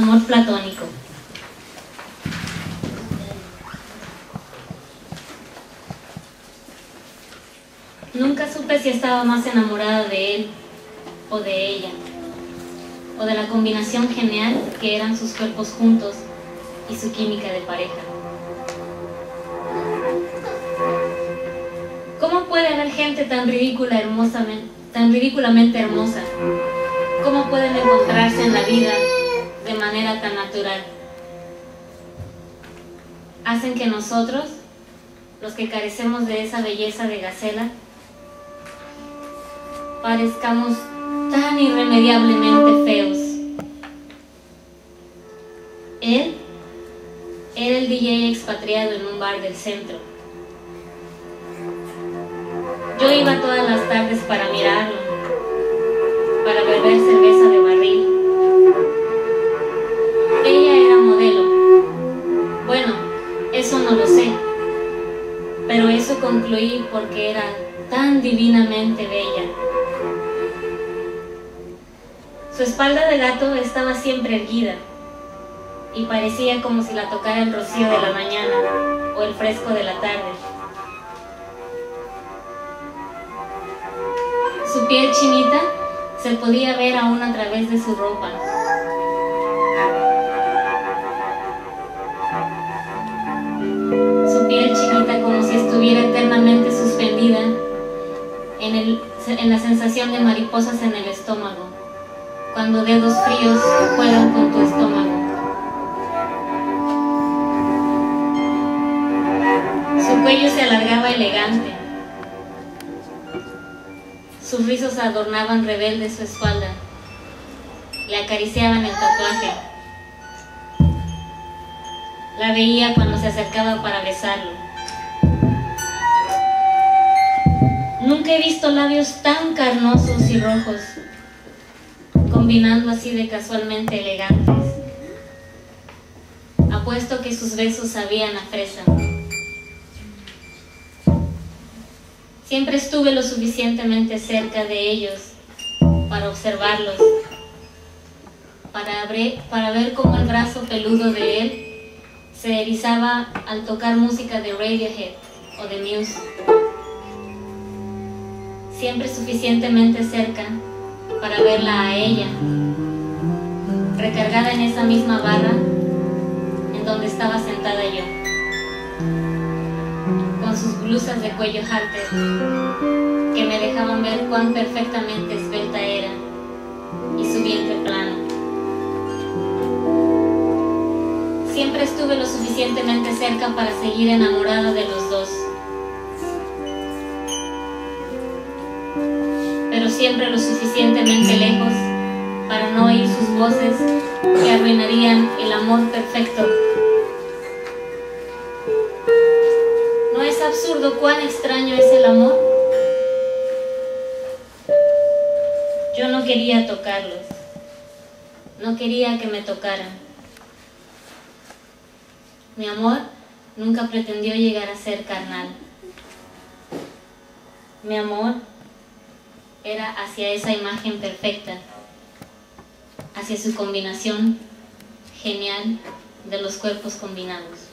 Amor platónico. Nunca supe si estaba más enamorada de él o de ella, o de la combinación genial que eran sus cuerpos juntos y su química de pareja. ¿Cómo puede haber gente tan ridículamente hermosa? ¿Cómo pueden encontrarse en la vida de manera tan natural? Hacen que nosotros, los que carecemos de esa belleza de gacela, parezcamos tan irremediablemente feos. Él era el DJ expatriado en un bar del centro. Yo iba todas las tardes para mirarlo, para beber cerveza de barril. Ella era modelo. Bueno, eso no lo sé, pero eso concluí porque era tan divinamente bella. Su espalda de gato estaba siempre erguida y parecía como si la tocara el rocío de la mañana o el fresco de la tarde. Su piel chinita se podía ver aún a través de su ropa. Su piel chinita como si estuviera eternamente suspendida en la sensación de mariposas en el estómago, cuando dedos fríos juegan con tu estómago. Su cuello se alargaba elegante. Sus rizos adornaban rebelde su espalda. Le acariciaban el tatuaje. La veía cuando se acercaba para besarlo. Nunca he visto labios tan carnosos y rojos, combinando así de casualmente elegantes. Apuesto que sus besos sabían a fresa. Siempre estuve lo suficientemente cerca de ellos para observarlos, para ver cómo el brazo peludo de él se erizaba al tocar música de Radiohead o de Muse. Siempre suficientemente cerca para verla a ella, recargada en esa misma barra en donde estaba sentada yo, con sus blusas de cuello halter que me dejaban ver cuán perfectamente esbelta era y su vientre plano. Siempre estuve lo suficientemente cerca para seguir enamorada de los dos, pero siempre lo suficientemente lejos para no oír sus voces que arruinarían el amor perfecto. ¿No es absurdo cuán extraño es el amor? Yo no quería tocarlos, no quería que me tocaran. Mi amor nunca pretendió llegar a ser carnal. Mi amor era hacia esa imagen perfecta, hacia su combinación genial de los cuerpos combinados.